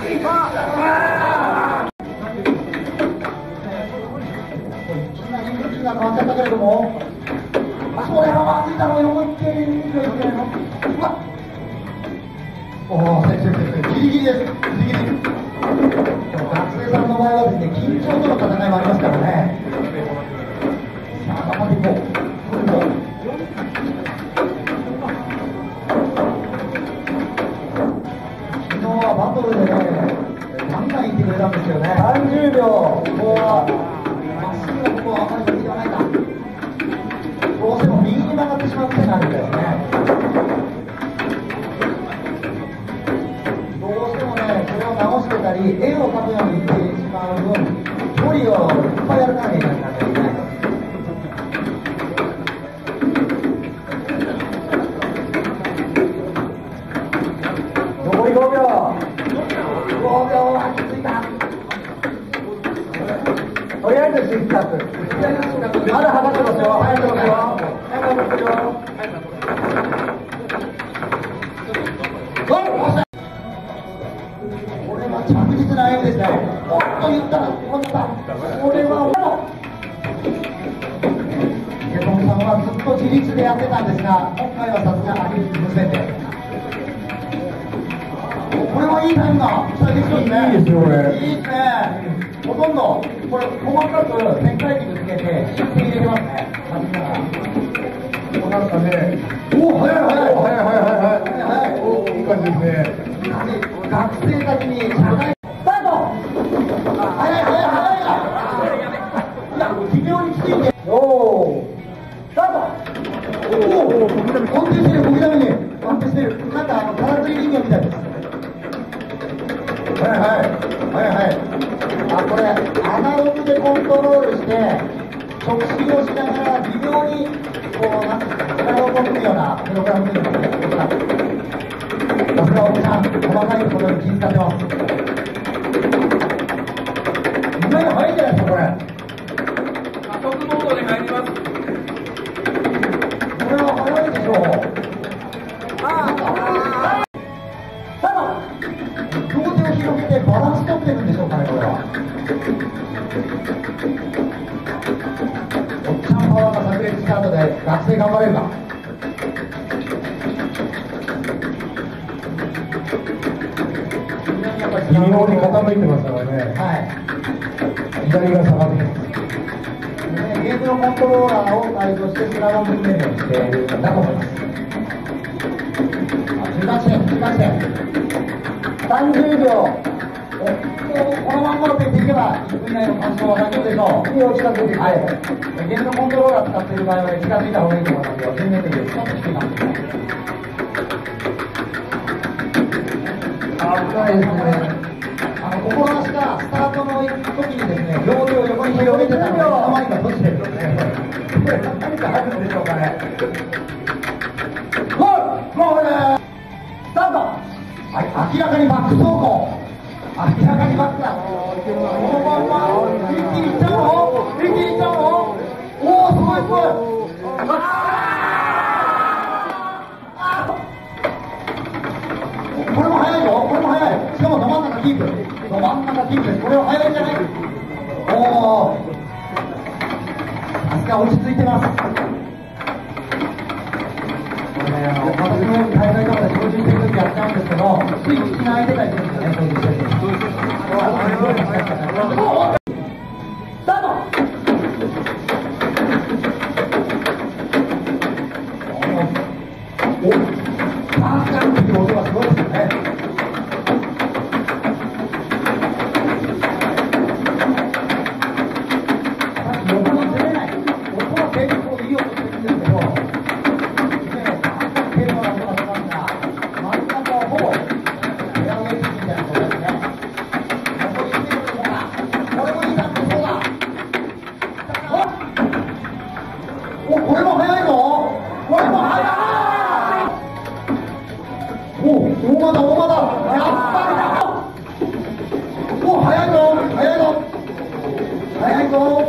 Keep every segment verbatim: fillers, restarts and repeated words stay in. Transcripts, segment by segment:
が変わっちゃったけれども、それはまずいだろうよ、思いっきりいくよ、いけないの。うわおお、先生、先生、ギリギリです、ギリギリ。学生さんの場合はですね、緊張との戦いもありますからね。さあ、頑張っていこう。これも。昨日はバトルでね、ガンガンいってくれたんですよね。さんじゅうびょう、ここは、まっすぐなここはあまり得意ではないか。どうしても右に曲がってしまう癖があるんですね。どうしてもね、これを直してたり、円を描くようにいってしまう分、距離をいっぱい歩かなきゃいけないんですね。残りごびょう。ごびょうはきついか。とりあえず失格。まだ測ってますよ。早くますよ。早くますよ。これは着実な演技ですね。おっと言ったら、こった。これは、ケトンさんはずっと自立でやってたんですが、今回はさすがアリ無線で。これはいいタイムが期待できそうですね。いいですよ、これ。いいですね。ほとんど、これ、細かく旋回機につけて、シフト入れてますね。なんかね、おお、早い早い早い早い早い早い。おいい感じですね。学生たちに社会、スタート。早い早い早い。いや、微妙にきついんで。おお、スタート。おお、安定してる、小刻みに。安定してる。なんか、あの、からくり人形みたいです。はいはいはいはい。あ、これアナログでコントロールして直進をしながら微妙にこうなんか体を込むようなプログラムになってます。さすがおじさん、細かいことに気遣ってます。意外に早いんじゃないですかこれ。加速モードで入ります。これは早いでしょう。両手を広げてバランス取ってるんでしょうかね、これは。おっちゃんパワーが炸裂した後で学生頑張れるか。微妙に傾いてますからね。はい。左が下がってきます。ゲームのコントローラーを改造してスラロームメニューにしているんだと思います。中間線、中間線。さんじゅうびょう。このまんまのペースでいけばいっぷん以内の完走は大丈夫でしょう。いいよ、近づいてきて。はい。ゲームのコントローラー使っている場合は近づいた方がいいと思いますよ。じゅうメートルよりちょっと低いかもしれない。危ないですね。あの、心なしかスタートの時にですね、両手を横に広げてたのがいつの間にか閉じてるんですね。これ何か入るんでしょうかね。ゴールもうねスタート。はい、明らかにバック走行。明らかにバックだ。このまんま一気にいっちゃうの？一気にいっちゃうの？おお、すごいすごい。これも速いよ。これも速い。しかもど真ん中キープ。ど真ん中キープです。これは速いんじゃない？おお。 さすが落ち着いてます。これね、あの、私も大会とかで操縦してる時やっちゃうんですけど、スイッチ気が空いてたりするんですよね、操縦してる時。スタート。お、パーカンっていう音がすごいですよね。横にずれない。音は結構いい音してるんですけど、ね、パーカンっていうのが音がしますが、真ん中はほぼフェアウェイピッチみたいなことですね。残りいちメートルでしょうか。これもいい感じそうだ。お、これも速いぞ。これも速い。お、大間だ、大間だ。やっぱりだ。お、速いぞ、速いぞ。速いぞ。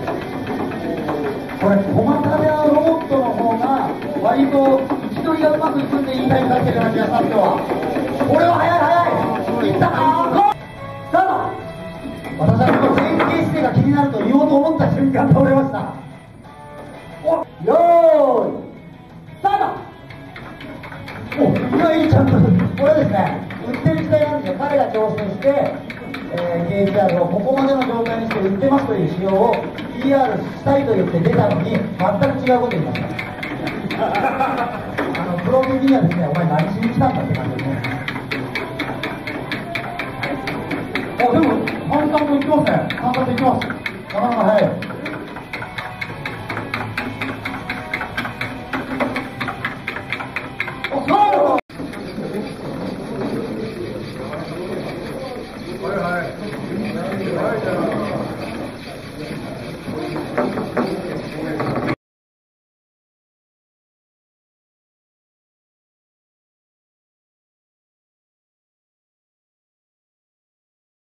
これ、小型でロボットの方が、割と位置取りがうまくいくんでいいタイム出してるような気がします、今日は。これは速い、速い。いったか。スタート。私はこの前傾姿勢が気になると言おうと思った瞬間倒れました。お、よーい。スタート。お、いや、いいチャンス。これですね、売ってる時代なんですよ。彼が挑戦して、えー、ゲージ アール をここまでの状態にして売ってますという仕様を ピーアール したいと言って出たのに、全く違うこと言いました。あの、プロ的にはですね、お前何しに来たんだって感じですね。あ、でも、淡々といってますね。淡々といってます。なかなか早い。